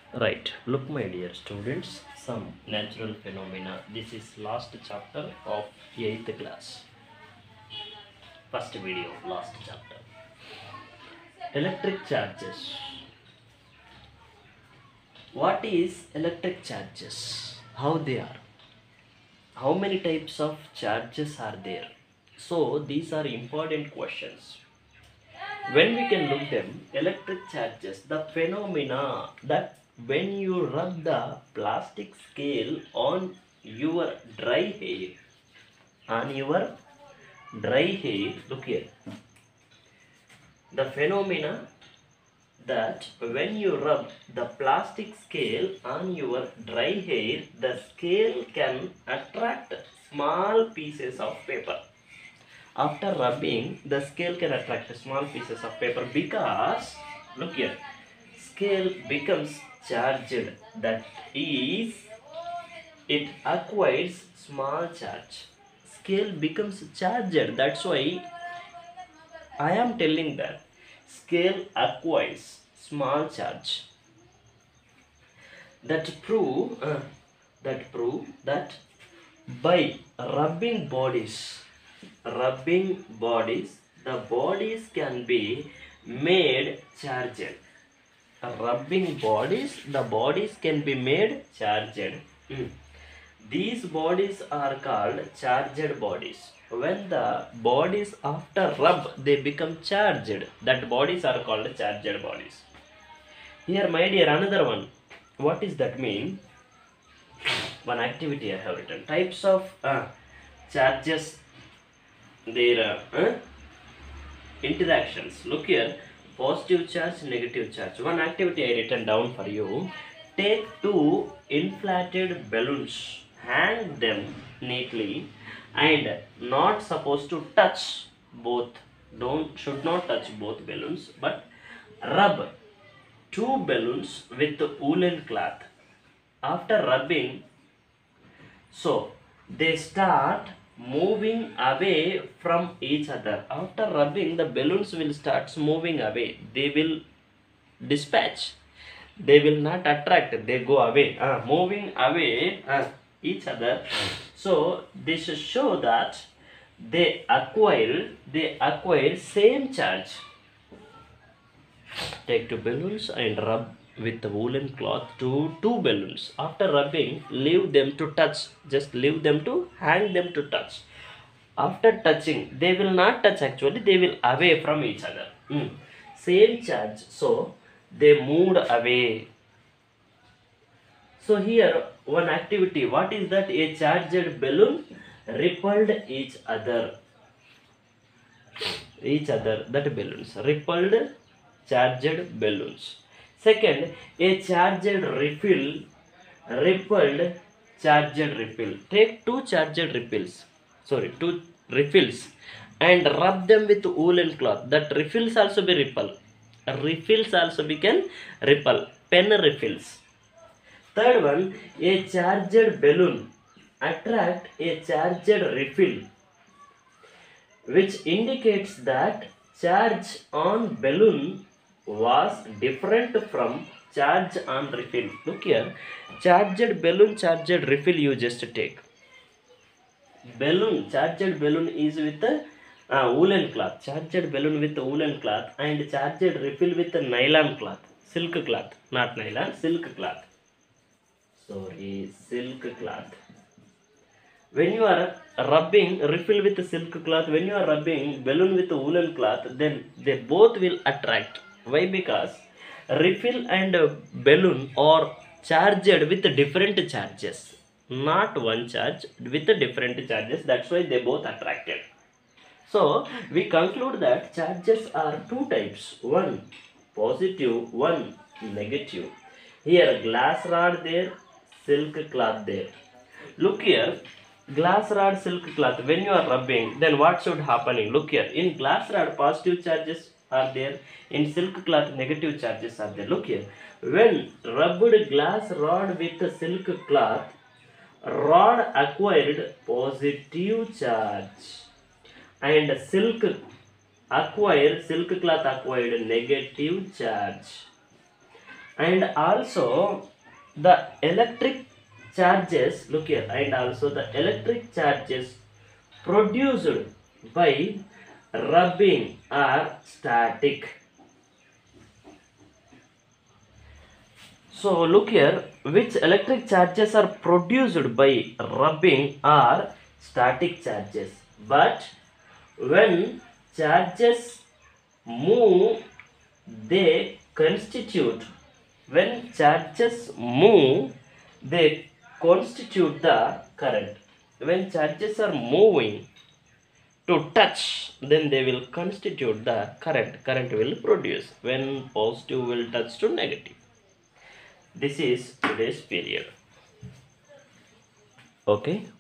Right, look my dear students, some natural phenomena. This is last chapter of 8th class. First video, last chapter. Electric charges. What is electric charges? How they are? How many types of charges are there? So these are important questions. When we can look them, electric charges, the phenomena that when you rub the plastic scale your dry hair on your dry hair, look here, the phenomena that when you rub the plastic scale on your dry hair, the scale can attract small pieces of paper. After rubbing, the scale can attract small pieces of paper because, look here, scale becomes charged. That is, it acquires small charge. Scale becomes charged. That's why I am telling that scale acquires small charge. That prove that by rubbing bodies, the bodies can be made charged. Rubbing bodies, the bodies can be made charged. Mm. These bodies are called charged bodies. When the bodies after rub they become charged, that bodies are called charged bodies. Here, my dear, another one. What is that mean? One activity I have written. Types of charges, their interactions. Look here, positive charge, negative charge. One activity I written down for you. Take two inflated balloons, hang them neatly, and not supposed to touch both. Don't should not touch both balloons, but rub two balloons with woolen cloth. After rubbing, so they start moving away from each other. After rubbing, the balloons will start moving away. They will dispatch. They will not attract. They go away. Moving away each other. So this show that they acquire same charge. Take two balloons and rub with the woolen cloth to two balloons. After rubbing, leave them to touch. Just leave them to hang them to touch. After touching, they will not touch actually, they will away from each other. Same charge, so they moved away. So here one activity, what is that? A charged balloon repelled each other, that balloons repelled charged balloons. Second, a charged refill repelled charged refill. Take two refills and rub them with woolen cloth. That refills also be repel. Refills also be can repel. Pen refills. Third one, a charged balloon attract a charged refill, which indicates that charge on balloon was different from charge on refill. Look here, charged balloon, charged refill you just take. Balloon, charged balloon is with the woolen cloth. Charged balloon with woolen cloth and charged refill with nylon cloth. Silk cloth, not nylon, silk cloth. Sorry, silk cloth. When you are rubbing refill with silk cloth, when you are rubbing balloon with woolen cloth, then they both will attract. Why? Because refill and balloon are charged with different charges, not one charge, with different charges. That's why they both attracted. So we conclude that charges are two types, one positive, one negative. Here glass rod there, silk cloth there. Look here, glass rod, silk cloth, when you are rubbing, then what should happening? Look here, in glass rod positive charges are there, in silk cloth negative charges are there. Look here, when rubbed glass rod with silk cloth, rod acquired positive charge and silk cloth acquired negative charge. And also the electric charges, look here, and also the electric charges produced by rubbing are static. So look here, which electric charges are produced by rubbing are static charges, but when charges move, they constitute, when charges move, they constitute the current. When charges are moving to touch, then they will constitute the current. Current will produce when positive will touch to negative. This is today's period. Okay.